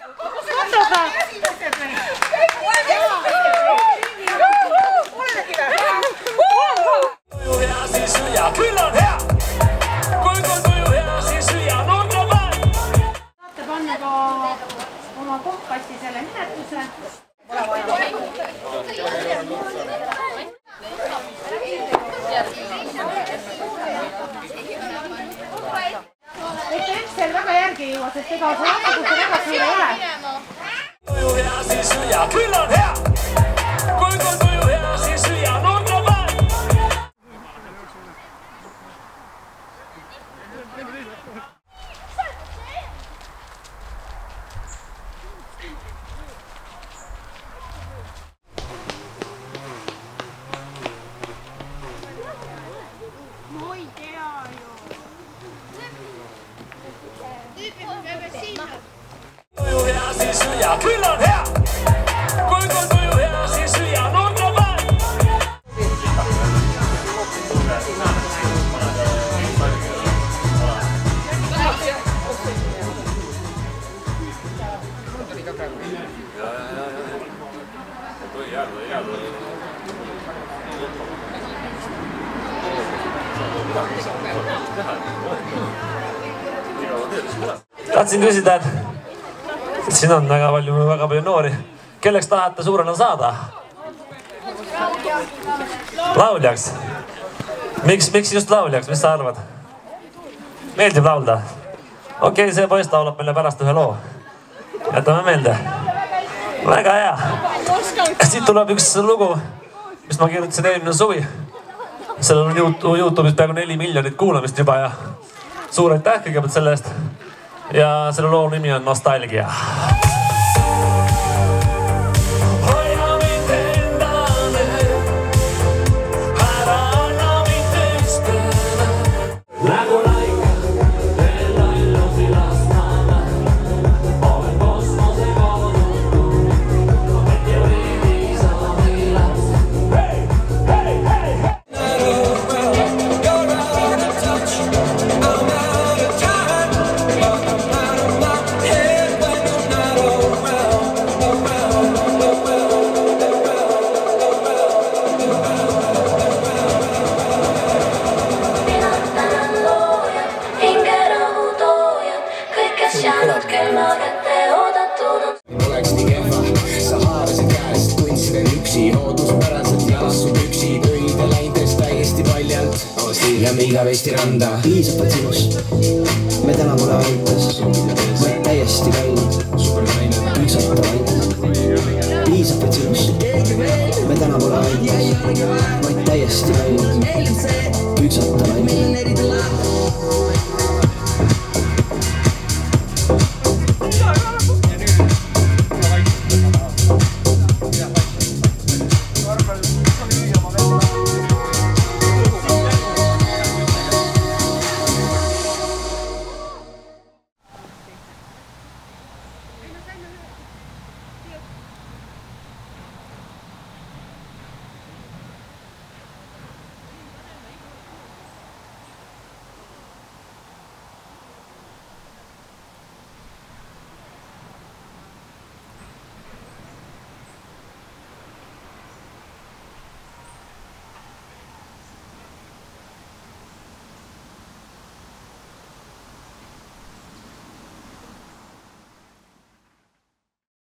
oma kompassi selle nimetuse. Ette Excel väga järgi ei jõua, sest ega see vastakuse väga suur ei ole. Tuju hea, siis süüa, küll on hea! Kui tuju hea, siis süüa, nurga päev! Tuju hea, siis süüa, küll on hea! Kui tuju hea, siis süüa, nurga päev! Tahtsin küsida, et siin on väga palju noori. Kelleks tahate suurena saada? Lauljaks. Miks just lauljaks? Mis sa arvad? Meeldib laulda? Okei, see poiss laulab meile pärast ühe loo. Jätame meelde. Väga hea. Siit tuleb üks lugu, mis ma kirjutasin eelmine suvi. Sellel on YouTube'is peaaegu 4 miljonit kuulamist juba ja suur aitäh kõigepealt selle eest. Ja selle loo nimi on Nostalgia. Oleks nii kehva, sa haarasid käest, kundsiden üksi, ootuspäraselt jalassu püksi, öide läintes täiesti paljalt, lähme igavesti randa. Piisab, et sinust, me täna pole aitas, vaid täiesti käinud, üksata vaid. Piisab, et sinust, me täna pole aitas, vaid täiesti käinud, üksata vaid.